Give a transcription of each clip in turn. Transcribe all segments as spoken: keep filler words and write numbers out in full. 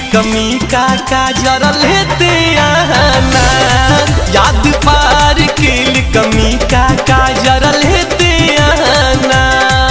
कमी का काजर लेते आना, याद पार के कमी का काजर लेते आना।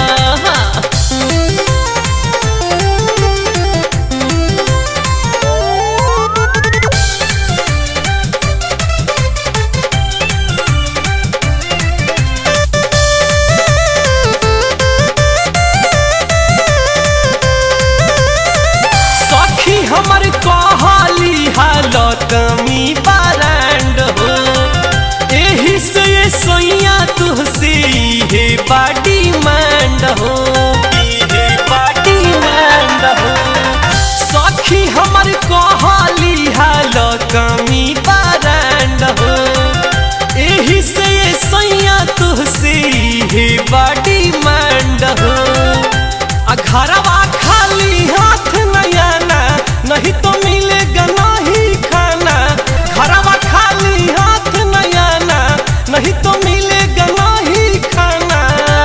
हमर कहली हालत मी बारांड हो, एही से ये सोइया तुहसे हे बाडी मांड हो, हे बाडी मांड हो। सखी हमर कहली हालत मी बारांड हो, एही से ये सोइया तुहसे हे बाडी मांड हो। आ घरवा खाली हाथ नया नहीं तो मिलेगा नहीं खाना, घरवा खाली हाथ नया ना, नहीं तो मिलेगा नहीं खाना।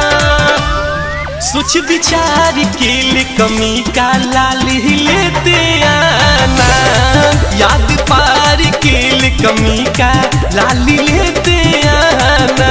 सोच विचार के लिए कमी का लाली लेते आना, याद पार के लिए कमी का लाली लेते आना।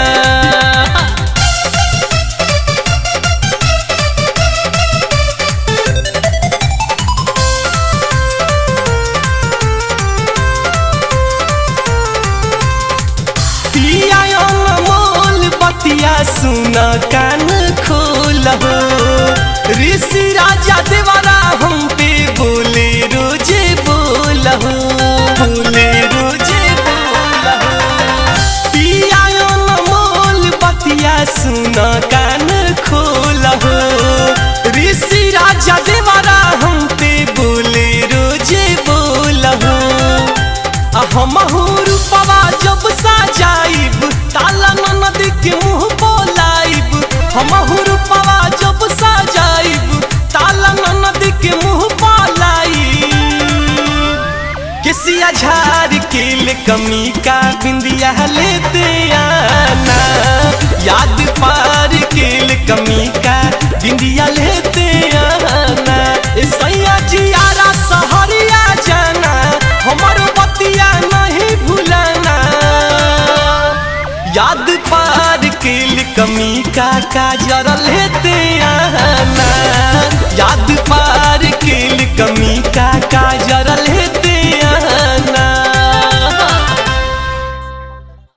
सुन कान खोल हो, ऋषि राजा देवरा हम पे बोले रोजे बोल हो, बोले रोजे बोल हो। पिया मोल बतिया सुन कान खोल हो, ऋषि राजा देवरा हम पे बोले रोजे बोल हो। हम रूपवा जब साजाइब ताला ननद के मुँह बोलाइब, हम रूपवा जब साजाइब ताला ननद के मुँह बोलाइब। किसिया झाड़ के ले कमी का बिंदिया लेते आना, याद पार के ले कमी का बिंदिया लेते आना। सैया जियारा सहरिया जाना, हमारो बतिया नहीं भूलाना, याद पार के कमी का काजर लेते आना, याद पार के